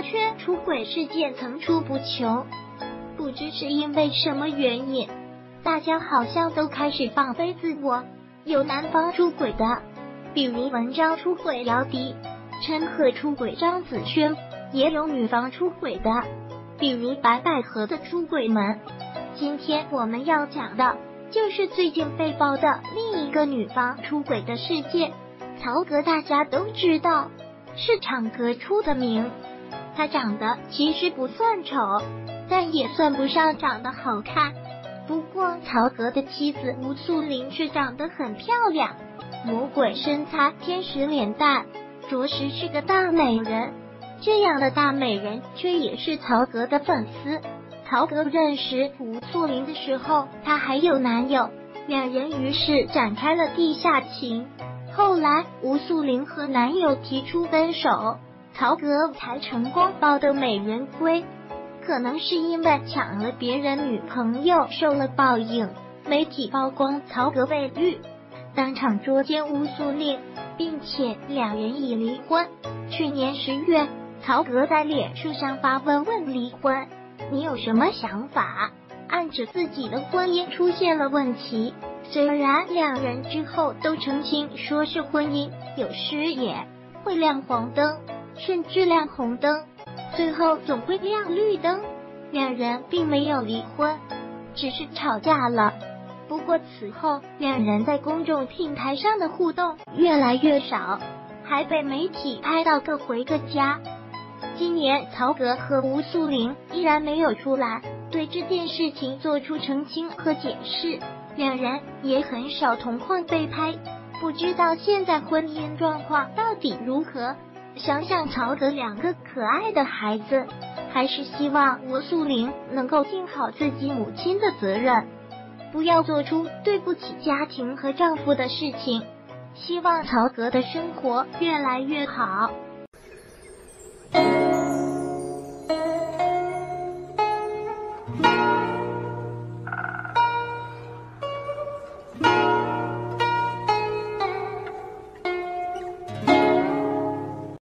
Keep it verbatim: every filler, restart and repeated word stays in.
圈出轨事件层出不穷，不知是因为什么原因，大家好像都开始放飞自我。有男方出轨的，比如文章出轨姚笛，陈赫出轨张子萱，也有女方出轨的，比如白百合的出轨门。今天我们要讲的就是最近被曝的另一个女方出轨的事件。曹格大家都知道，是场格出的名，她长得其实不算丑，但也算不上长得好看。不过曹格的妻子吴素玲却长得很漂亮，魔鬼身材，天使脸蛋，着实是个大美人。这样的大美人却也是曹格的粉丝。曹格认识吴素玲的时候，她还有男友，两人于是展开了地下情。后来吴素玲和男友提出分手，曹格才成功抱得美人归。可能是因为抢了别人女朋友受了报应，媒体曝光曹格被绿，当场捉奸吴素玲，并且两人已离婚。去年十月，曹格在脸书上发文问离婚，你有什么想法？暗指自己的婚姻出现了问题。虽然两人之后都澄清说是婚姻有失也会亮黄灯，甚至亮红灯，最后总会亮绿灯。两人并没有离婚，只是吵架了。不过此后两人在公众平台上的互动越来越少，还被媒体拍到各回各家。今年曹格和吴素玲依然没有出来对这件事情做出澄清和解释，两人也很少同框被拍，不知道现在婚姻状况到底如何。想想曹格两个可爱的孩子，还是希望吴素玲能够尽好自己母亲的责任，不要做出对不起家庭和丈夫的事情。希望曹格的生活越来越好。